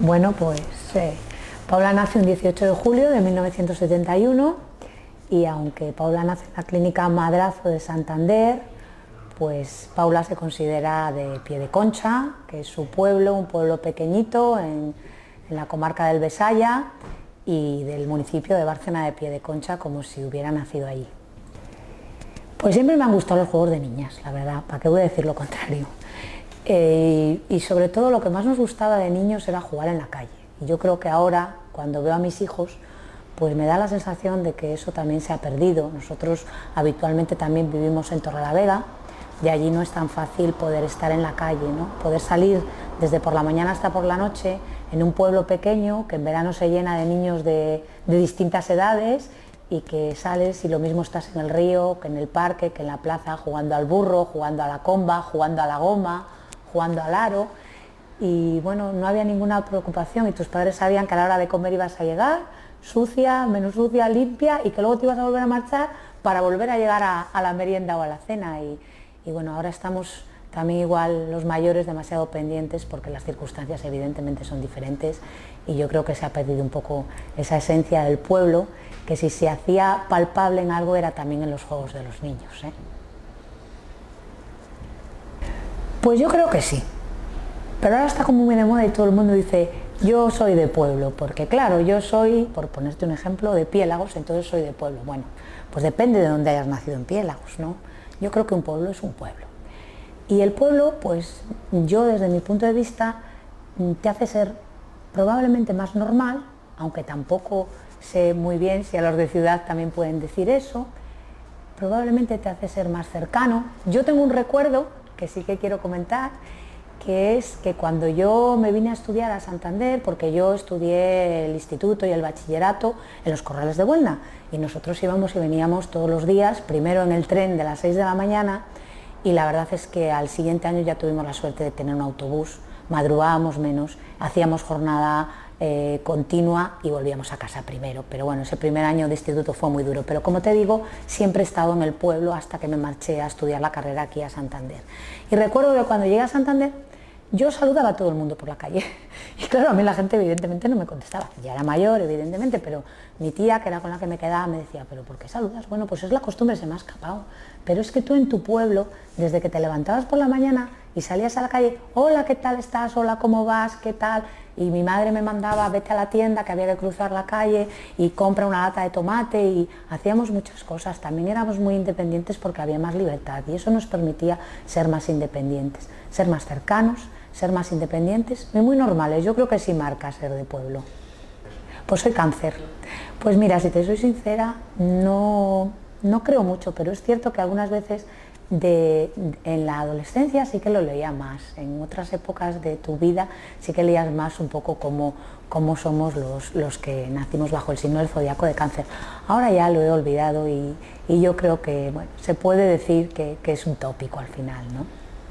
Bueno, pues Paula nace un 18 de julio de 1971 y aunque Paula nace en la clínica Madrazo de Santander, pues Paula se considera de Piedeconcha, que es su pueblo, un pueblo pequeñito en la comarca del Besaya y del municipio de Bárcena de Piedeconcha, como si hubiera nacido allí. Pues siempre me han gustado los juegos de niñas, la verdad, ¿para qué voy a decir lo contrario? Y sobre todo lo que más nos gustaba de niños era jugar en la calle. Y yo creo que ahora, cuando veo a mis hijos, pues me da la sensación de que eso también se ha perdido. Nosotros habitualmente también vivimos en Torrelavega, y allí no es tan fácil poder estar en la calle, ¿no? Poder salir desde por la mañana hasta por la noche en un pueblo pequeño que en verano se llena de niños de distintas edades y que sales y lo mismo estás en el río, que en el parque, que en la plaza, jugando al burro, jugando a la comba, jugando a la goma, jugando al aro. Y bueno, no había ninguna preocupación y tus padres sabían que a la hora de comer ibas a llegar sucia, menos sucia, limpia, y que luego te ibas a volver a marchar para volver a llegar a la merienda o a la cena. Y bueno, ahora estamos también igual los mayores demasiado pendientes porque las circunstancias evidentemente son diferentes y yo creo que se ha perdido un poco esa esencia del pueblo, que si se hacía palpable en algo era también en los juegos de los niños, ¿eh? Pues yo creo que sí, pero ahora está como muy de moda y todo el mundo dice yo soy de pueblo, porque claro, yo soy, por ponerte un ejemplo, de Piélagos, entonces soy de pueblo. Bueno, pues depende de dónde hayas nacido en Piélagos, ¿no? Yo creo que un pueblo es un pueblo. Y el pueblo, pues yo desde mi punto de vista, te hace ser probablemente más normal, aunque tampoco sé muy bien si a los de ciudad también pueden decir eso, probablemente te hace ser más cercano. Yo tengo un recuerdo que sí que quiero comentar, que es que cuando yo me vine a estudiar a Santander, porque yo estudié el instituto y el bachillerato en los Corrales de Buelna, y nosotros íbamos y veníamos todos los días, primero en el tren de las 6 de la mañana, y la verdad es que al siguiente año ya tuvimos la suerte de tener un autobús, madrugábamos menos, hacíamos jornada continua y volvíamos a casa primero, pero bueno, ese primer año de instituto fue muy duro, pero como te digo, siempre he estado en el pueblo hasta que me marché a estudiar la carrera aquí a Santander. Y recuerdo que cuando llegué a Santander, yo saludaba a todo el mundo por la calle y claro, a mí la gente evidentemente no me contestaba, ya era mayor evidentemente, pero mi tía, que era con la que me quedaba, me decía, ¿pero por qué saludas? Bueno, pues es la costumbre, se me ha escapado, pero es que tú en tu pueblo, desde que te levantabas por la mañana y salías a la calle, hola, ¿qué tal estás? Hola, ¿cómo vas? ¿Qué tal? Y mi madre me mandaba, vete a la tienda, que había que cruzar la calle y compra una lata de tomate, y hacíamos muchas cosas, también éramos muy independientes porque había más libertad y eso nos permitía ser más independientes, ser más cercanos, ser más independientes y muy normales. Yo creo que sí marca ser de pueblo. Pues soy Cáncer. Pues mira, si te soy sincera, no creo mucho, pero es cierto que algunas veces en la adolescencia sí que lo leía más, en otras épocas de tu vida sí que leías más un poco cómo somos los que nacimos bajo el signo del zodiaco de Cáncer. Ahora ya lo he olvidado y yo creo que bueno, se puede decir que es un tópico al final, ¿no?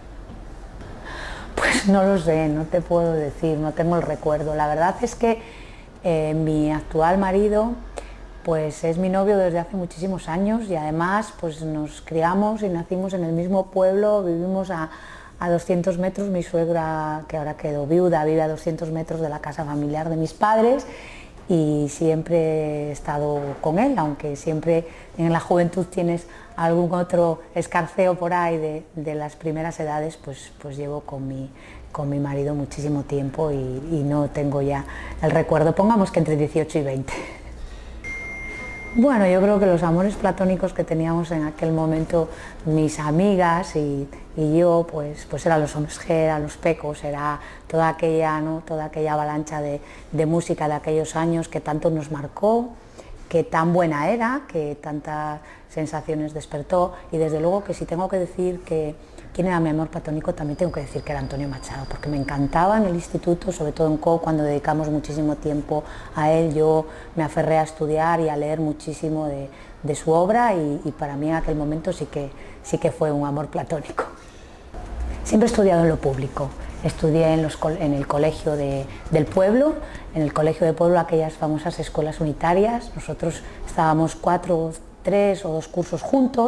Pues no lo sé, no te puedo decir, no tengo el recuerdo. La verdad es que mi actual marido pues es mi novio desde hace muchísimos años y además pues nos criamos y nacimos en el mismo pueblo, vivimos a 200 metros, mi suegra, que ahora quedó viuda, vive a 200 metros de la casa familiar de mis padres y siempre he estado con él, aunque siempre en la juventud tienes algún otro escarceo por ahí de las primeras edades, pues llevo con mi marido muchísimo tiempo y no tengo ya el recuerdo, pongamos que entre 18 y 20. Bueno, yo creo que los amores platónicos que teníamos en aquel momento mis amigas y yo, pues eran los Hombres G, eran los Pecos, era toda aquella, ¿no? Toda aquella avalancha de música de aquellos años que tanto nos marcó, que tan buena era, que tantas sensaciones despertó y desde luego que si tengo que decir quién era mi amor platónico, también tengo que decir que era Antonio Machado, porque me encantaba en el instituto, sobre todo en CO, cuando dedicamos muchísimo tiempo a él, yo me aferré a estudiar y a leer muchísimo de su obra y para mí en aquel momento sí que fue un amor platónico. Siempre he estudiado en lo público, estudié en el colegio del pueblo, en el colegio de pueblo, aquellas famosas escuelas unitarias, nosotros estábamos 3 o 2 cursos juntos,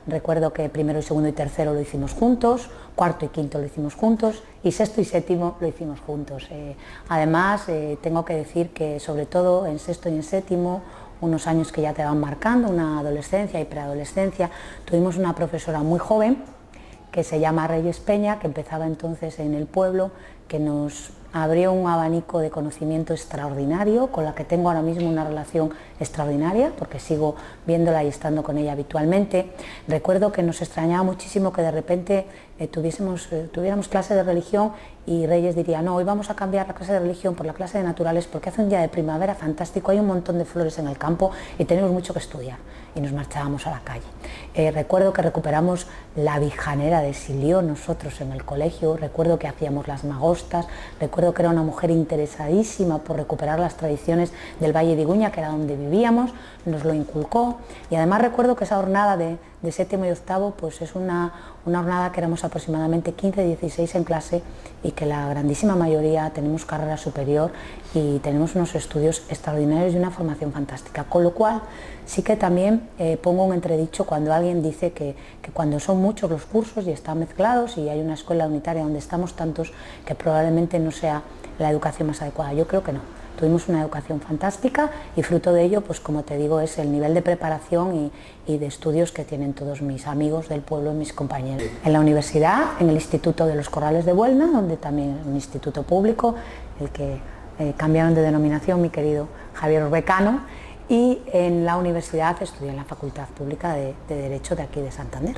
recuerdo que primero y segundo y tercero lo hicimos juntos, cuarto y quinto lo hicimos juntos y sexto y séptimo lo hicimos juntos. Además, tengo que decir que sobre todo en sexto y en séptimo, unos años que ya te van marcando, una adolescencia y preadolescencia, tuvimos una profesora muy joven que se llama Reyes Peña, que empezaba entonces en el pueblo, que nos abrió un abanico de conocimiento extraordinario, con la que tengo ahora mismo una relación extraordinaria, porque sigo viéndola y estando con ella habitualmente. Recuerdo que nos extrañaba muchísimo que de repente tuviéramos clase de religión y Reyes diría, no, hoy vamos a cambiar la clase de religión por la clase de naturales porque hace un día de primavera fantástico, hay un montón de flores en el campo y tenemos mucho que estudiar, y nos marchábamos a la calle. Recuerdo que recuperamos la bijanera de Silió nosotros en el colegio, recuerdo que hacíamos las magostas, recuerdo que era una mujer interesadísima por recuperar las tradiciones del Valle de Iguña, que era donde vivíamos, nos lo inculcó, y además recuerdo que esa jornada de séptimo y octavo pues es una jornada que éramos aproximadamente 15, 16 en clase y que la grandísima mayoría tenemos carrera superior y tenemos unos estudios extraordinarios y una formación fantástica, con lo cual sí que también pongo un entredicho cuando alguien dice que cuando son muchos los cursos y están mezclados y hay una escuela unitaria donde estamos tantos, que probablemente no sea la educación más adecuada. Yo creo que no. Tuvimos una educación fantástica y fruto de ello, pues como te digo, es el nivel de preparación y de estudios que tienen todos mis amigos del pueblo, mis compañeros. En la universidad, en el Instituto de los Corrales de Buelna, donde también es un instituto público, el que cambiaron de denominación mi querido Javier Urbecano, y en la universidad estudié en la Facultad Pública de Derecho de aquí de Santander.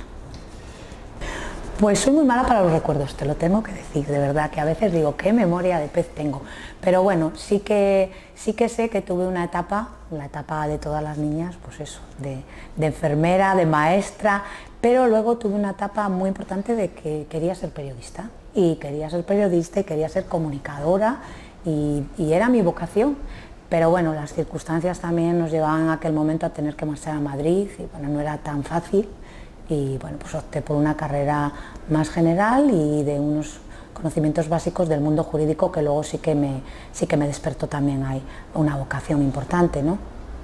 Pues soy muy mala para los recuerdos, te lo tengo que decir, de verdad, que a veces digo, qué memoria de pez tengo. Pero bueno, sí que sé que tuve una etapa, la etapa de todas las niñas, pues eso, de enfermera, de maestra, pero luego tuve una etapa muy importante de que quería ser periodista. Y quería ser periodista y quería ser comunicadora y era mi vocación. Pero bueno, las circunstancias también nos llevaban en aquel momento a tener que marchar a Madrid y bueno, no era tan fácil. Y bueno, pues opté por una carrera más general y de unos conocimientos básicos del mundo jurídico que luego sí que me despertó también ahí una vocación importante, ¿no?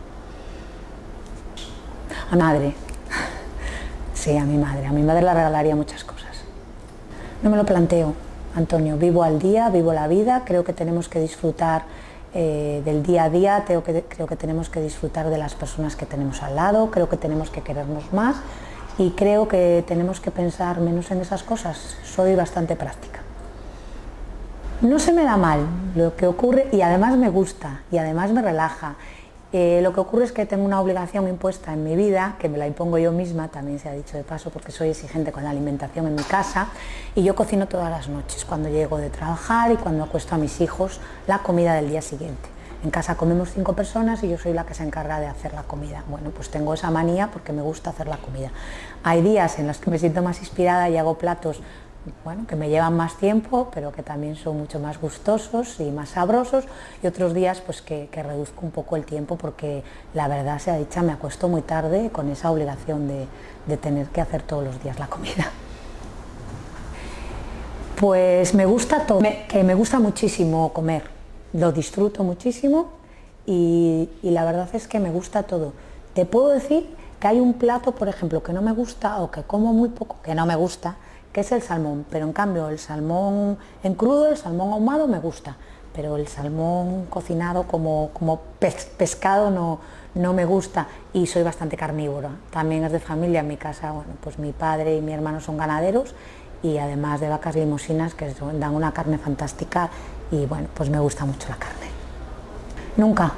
A mi madre, sí, a mi madre le regalaría muchas cosas. No me lo planteo, Antonio, vivo al día, vivo la vida, creo que tenemos que disfrutar del día a día, creo que tenemos que disfrutar de las personas que tenemos al lado, creo que tenemos que querernos más. Y creo que tenemos que pensar menos en esas cosas. Soy bastante práctica. No se me da mal lo que ocurre y además me gusta y además me relaja. Lo que ocurre es que tengo una obligación impuesta en mi vida, que me la impongo yo misma, también se ha dicho de paso, porque soy exigente con la alimentación en mi casa y yo cocino todas las noches, cuando llego de trabajar y cuando acuesto a mis hijos la comida del día siguiente. En casa comemos 5 personas y yo soy la que se encarga de hacer la comida. Bueno, pues tengo esa manía porque me gusta hacer la comida. Hay días en los que me siento más inspirada y hago platos, bueno, que me llevan más tiempo, pero que también son mucho más gustosos y más sabrosos, y otros días pues que reduzco un poco el tiempo porque la verdad sea dicha, me acuesto muy tarde con esa obligación de tener que hacer todos los días la comida. Pues me gusta todo, que me gusta muchísimo comer. Lo disfruto muchísimo y la verdad es que me gusta todo. Te puedo decir que hay un plato, por ejemplo, que no me gusta o que como muy poco, que no me gusta, que es el salmón, pero en cambio el salmón en crudo, el salmón ahumado me gusta, pero el salmón cocinado como pescado no me gusta y soy bastante carnívora. También es de familia en mi casa, bueno, pues mi padre y mi hermano son ganaderos y además de vacas limusinas que dan una carne fantástica y bueno, pues me gusta mucho la carne. Nunca.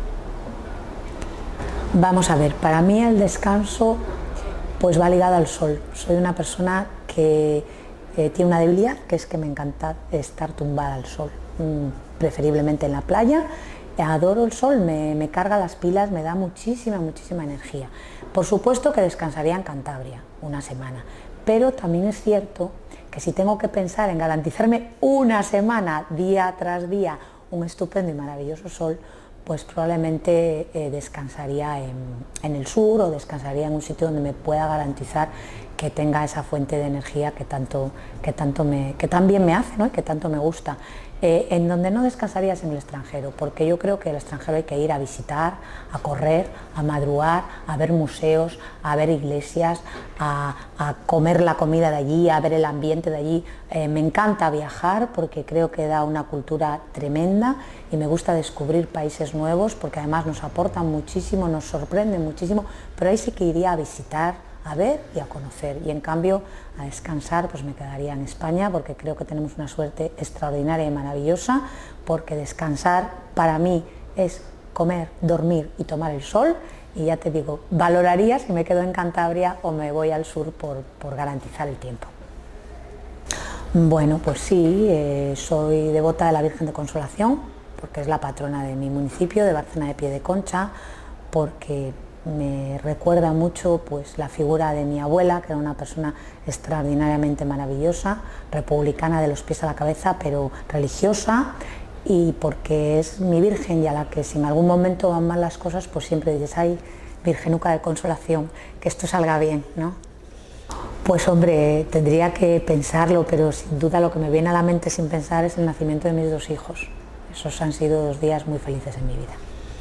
Vamos a ver, para mí el descanso pues va ligado al sol. Soy una persona que tiene una debilidad, que es que me encanta estar tumbada al sol, preferiblemente en la playa. Adoro el sol, me carga las pilas, me da muchísima energía. Por supuesto que descansaría en Cantabria una semana, pero también es cierto que si tengo que pensar en garantizarme una semana, día tras día, un estupendo y maravilloso sol, pues probablemente descansaría en el sur o descansaría en un sitio donde me pueda garantizar que tenga esa fuente de energía que tan bien me hace, ¿no? Y que tanto me gusta. En donde no descansaría es en el extranjero, porque yo creo que el extranjero hay que ir a visitar, a correr, a madrugar, a ver museos, a ver iglesias, a comer la comida de allí, a ver el ambiente de allí. Me encanta viajar porque creo que da una cultura tremenda y me gusta descubrir países nuevos porque además nos aportan muchísimo, nos sorprenden muchísimo, pero ahí sí que iría a visitar, a ver y a conocer, y en cambio a descansar pues me quedaría en España porque creo que tenemos una suerte extraordinaria y maravillosa, porque descansar para mí es comer, dormir y tomar el sol, y ya te digo, valoraría si me quedo en Cantabria o me voy al sur por garantizar el tiempo. Bueno, pues sí, soy devota de la Virgen de Consolación porque es la patrona de mi municipio, de Bárcena de Piedeconcha, porque me recuerda mucho pues la figura de mi abuela, que era una persona extraordinariamente maravillosa, republicana de los pies a la cabeza, pero religiosa, y porque es mi Virgen y a la que si en algún momento van mal las cosas, pues siempre dices, ay, Virgenuca de Consolación, que esto salga bien, ¿no? Pues hombre, tendría que pensarlo, pero sin duda lo que me viene a la mente sin pensar es el nacimiento de mis 2 hijos. Esos han sido 2 días muy felices en mi vida.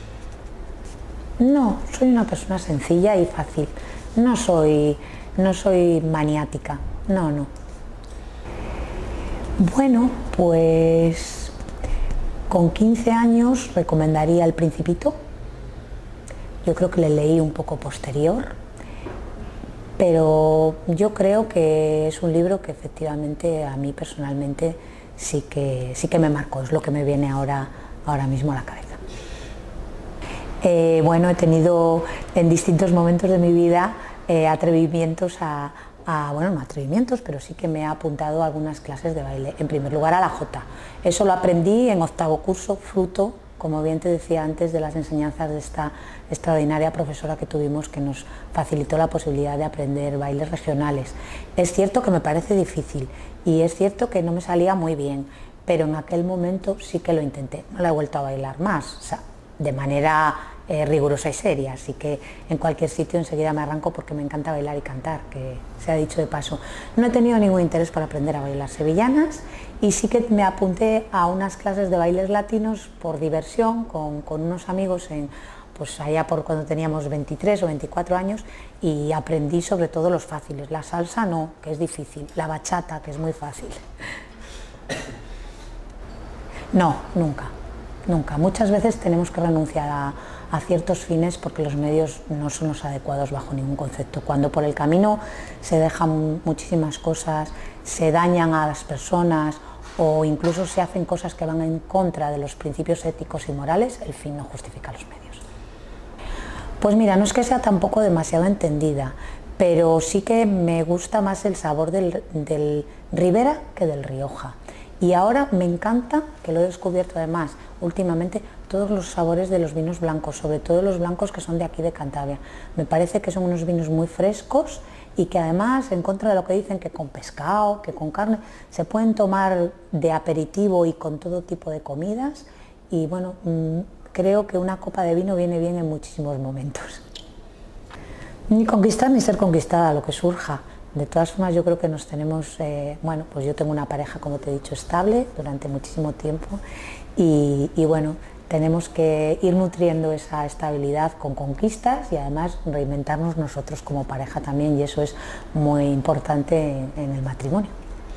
No, soy una persona sencilla y fácil. No soy maniática. No. Bueno, pues con 15 años recomendaría El Principito. Yo creo que le leí un poco posterior, pero yo creo que es un libro que efectivamente a mí personalmente sí que me marcó, es lo que me viene ahora mismo a la cabeza. Bueno, he tenido en distintos momentos de mi vida atrevimientos bueno, no atrevimientos, pero sí que me he apuntado a algunas clases de baile. En primer lugar a la Jota. Eso lo aprendí en 8º curso, fruto, como bien te decía antes, de las enseñanzas de esta extraordinaria profesora que tuvimos, que nos facilitó la posibilidad de aprender bailes regionales. Es cierto que me parece difícil y es cierto que no me salía muy bien, pero en aquel momento sí que lo intenté. No la he vuelto a bailar más, o sea, de manera rigurosa y seria, así que en cualquier sitio enseguida me arranco porque me encanta bailar y cantar, que se ha dicho de paso. No he tenido ningún interés por aprender a bailar sevillanas y sí que me apunté a unas clases de bailes latinos por diversión con unos amigos pues allá por cuando teníamos 23 o 24 años, y aprendí sobre todo los fáciles. La salsa no, que es difícil, la bachata, que es muy fácil. No, nunca. Muchas veces tenemos que renunciar a ciertos fines porque los medios no son los adecuados bajo ningún concepto. Cuando por el camino se dejan muchísimas cosas, se dañan a las personas o incluso se hacen cosas que van en contra de los principios éticos y morales, el fin no justifica los medios. Pues mira, no es que sea tampoco demasiado entendida, pero sí que me gusta más el sabor del Ribera que del Rioja. Y ahora me encanta, que lo he descubierto además últimamente, todos los sabores de los vinos blancos, sobre todo los blancos que son de aquí de Cantabria. Me parece que son unos vinos muy frescos y que además, en contra de lo que dicen que con pescado, que con carne, se pueden tomar de aperitivo y con todo tipo de comidas. Y bueno, creo que una copa de vino viene bien en muchísimos momentos. Ni conquistar ni ser conquistada, lo que surja. De todas formas, yo creo que nos tenemos, bueno, pues yo tengo una pareja, como te he dicho, estable durante muchísimo tiempo y bueno, tenemos que ir nutriendo esa estabilidad con conquistas y además reinventarnos nosotros como pareja también, y eso es muy importante en el matrimonio.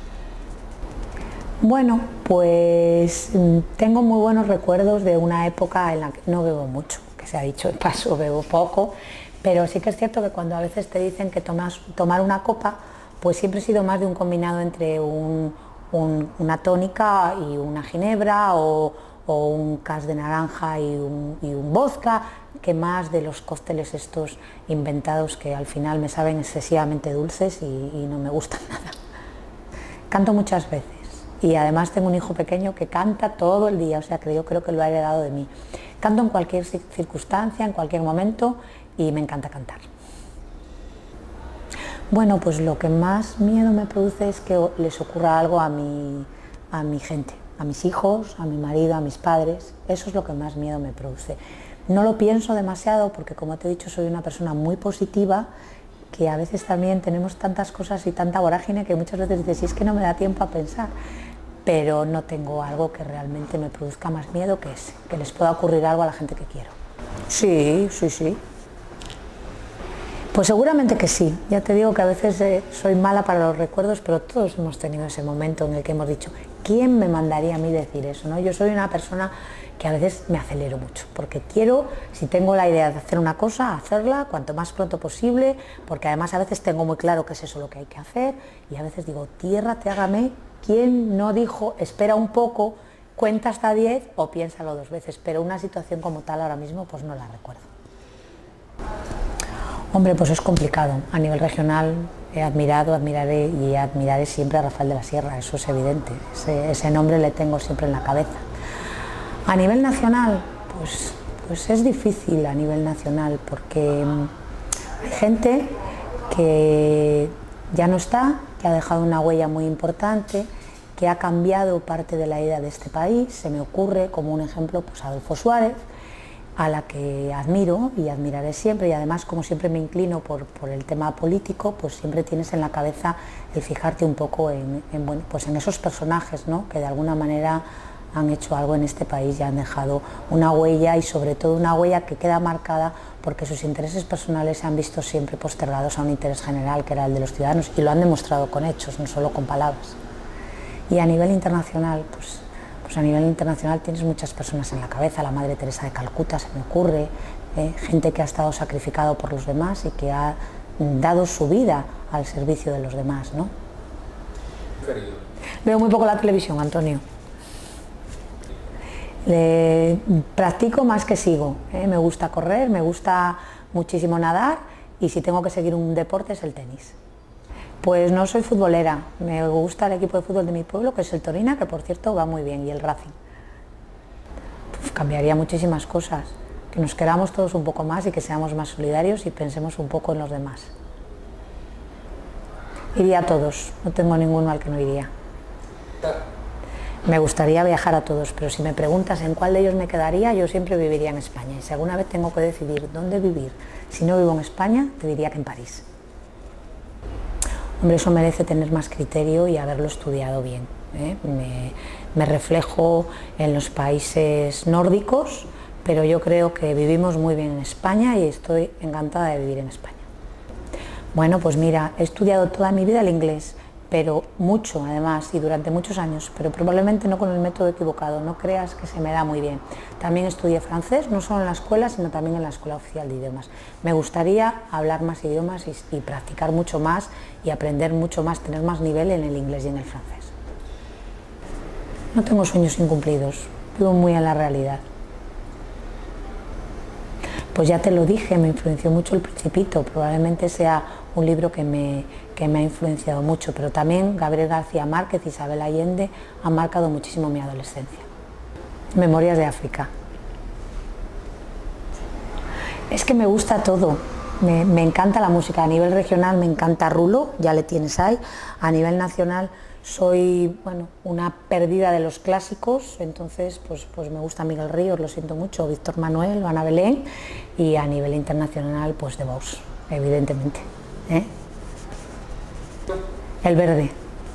Bueno, pues tengo muy buenos recuerdos de una época en la que no bebo mucho, que se ha dicho de paso, bebo poco. Pero sí que es cierto que cuando a veces te dicen que tomar una copa, pues siempre he sido más de un combinado entre una tónica y una ginebra o un cas de naranja y un vodka, que más de los cócteles estos inventados que al final me saben excesivamente dulces y no me gustan nada. Canto muchas veces y además tengo un hijo pequeño que canta todo el día, o sea que yo creo que lo ha heredado de mí. Canto en cualquier circunstancia, en cualquier momento, y me encanta cantar. Bueno, pues lo que más miedo me produce es que les ocurra algo a mi gente, a mis hijos, a mi marido, a mis padres. Eso es lo que más miedo me produce. No lo pienso demasiado porque, como te he dicho, soy una persona muy positiva que a veces también tenemos tantas cosas y tanta vorágine que muchas veces dices, si es que no me da tiempo a pensar, pero no tengo algo que realmente me produzca más miedo que ese, que les pueda ocurrir algo a la gente que quiero. Sí, sí, sí. Pues seguramente que sí. Ya te digo que a veces soy mala para los recuerdos, pero todos hemos tenido ese momento en el que hemos dicho, ¿quién me mandaría a mí decir eso? ¿No? Yo soy una persona que a veces me acelero mucho, porque quiero, si tengo la idea de hacer una cosa, hacerla cuanto más pronto posible, porque además a veces tengo muy claro que es eso lo que hay que hacer, y a veces digo, tierra, hágame, ¿quién no dijo, espera un poco, cuenta hasta 10 o piénsalo 2 veces? Pero una situación como tal ahora mismo pues no la recuerdo. Hombre, pues es complicado. A nivel regional he admirado, admiraré y admiraré siempre a Rafael de la Sierra, eso es evidente. Ese nombre le tengo siempre en la cabeza. A nivel nacional, pues es difícil a nivel nacional porque hay gente que ya no está, que ha dejado una huella muy importante, que ha cambiado parte de la idea de este país. Se me ocurre como un ejemplo pues Adolfo Suárez, a la que admiro y admiraré siempre, y además como siempre me inclino por el tema político, pues siempre tienes en la cabeza el fijarte un poco bueno, pues en esos personajes, ¿no?, que de alguna manera han hecho algo en este país y han dejado una huella, y sobre todo una huella que queda marcada porque sus intereses personales se han visto siempre postergados a un interés general que era el de los ciudadanos, y lo han demostrado con hechos, no solo con palabras. Y a nivel internacional, pues a nivel internacional tienes muchas personas en la cabeza, la Madre Teresa de Calcuta se me ocurre, gente que ha estado sacrificado por los demás y que ha dado su vida al servicio de los demás, ¿no? Veo muy poco la televisión, Antonio. Practico más que sigo, me gusta correr, me gusta muchísimo nadar, y si tengo que seguir un deporte es el tenis. Pues no soy futbolera, me gusta el equipo de fútbol de mi pueblo, que es el Torina, que por cierto va muy bien, y el Racing. Cambiaría muchísimas cosas, que nos queramos todos un poco más y que seamos más solidarios y pensemos un poco en los demás. Iría a todos, no tengo ninguno al que no iría. Me gustaría viajar a todos, pero si me preguntas en cuál de ellos me quedaría, yo siempre viviría en España, y si alguna vez tengo que decidir dónde vivir, si no vivo en España, te diría que en París. Hombre, eso merece tener más criterio y haberlo estudiado bien, ¿eh? Me reflejo en los países nórdicos, pero yo creo que vivimos muy bien en España y estoy encantada de vivir en España. Bueno, pues mira, he estudiado toda mi vida el inglés, pero mucho además y durante muchos años, pero probablemente no con el método equivocado, no creas que se me da muy bien. También estudié francés, no solo en la escuela, sino también en la Escuela Oficial de Idiomas. Me gustaría hablar más idiomas y practicar mucho más y aprender mucho más, tener más nivel en el inglés y en el francés. No tengo sueños incumplidos, vivo muy en la realidad. Pues ya te lo dije, me influenció mucho El Principito, probablemente sea un libro que me ha influenciado mucho, pero también Gabriel García Márquez y Isabel Allende han marcado muchísimo mi adolescencia. Memorias de África. Es que me gusta todo, me encanta la música. A nivel regional me encanta Rulo, ya le tienes ahí. A nivel nacional soy, bueno, una perdida de los clásicos, entonces pues me gusta Miguel Ríos, lo siento mucho, Víctor Manuel, Ana Belén, y a nivel internacional pues The Boss, evidentemente, ¿eh? El Verde.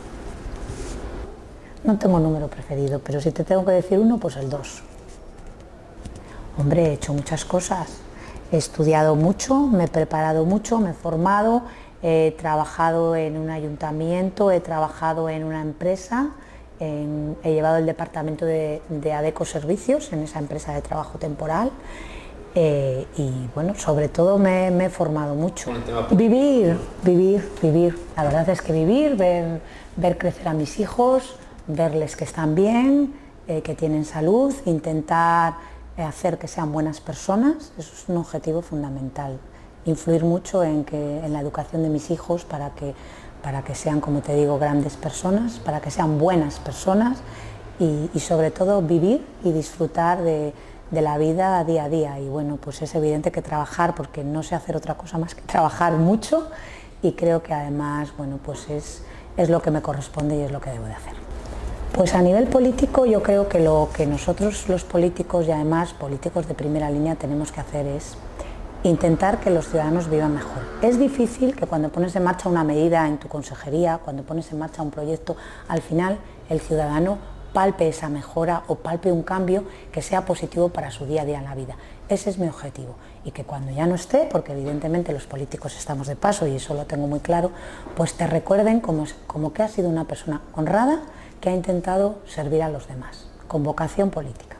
No tengo número preferido, pero si te tengo que decir uno, pues el 2. Hombre, he hecho muchas cosas, he estudiado mucho, me he preparado mucho, me he formado, he trabajado en un ayuntamiento, he trabajado en una empresa, he llevado el departamento de ADECO Servicios en esa empresa de trabajo temporal, y bueno, sobre todo me he formado mucho. Vivir. La verdad es que vivir, ver crecer a mis hijos, verles que están bien, que tienen salud, intentar hacer que sean buenas personas, eso es un objetivo fundamental. Influir mucho en la educación de mis hijos para que sean, como te digo, grandes personas, para que sean buenas personas, y sobre todo vivir y disfrutar de la vida día a día. Y bueno, pues es evidente que trabajar, porque no sé hacer otra cosa más que trabajar mucho, y creo que además, bueno, pues es lo que me corresponde y es lo que debo de hacer. Pues a nivel político yo creo que lo que nosotros los políticos, y además políticos de primera línea, tenemos que hacer es intentar que los ciudadanos vivan mejor. Es difícil que cuando pones en marcha una medida en tu consejería, cuando pones en marcha un proyecto, al final el ciudadano palpe esa mejora o palpe un cambio que sea positivo para su día a día en la vida. Ese es mi objetivo, y que cuando ya no esté, porque evidentemente los políticos estamos de paso y eso lo tengo muy claro, pues te recuerden como que has sido una persona honrada que ha intentado servir a los demás, con vocación política.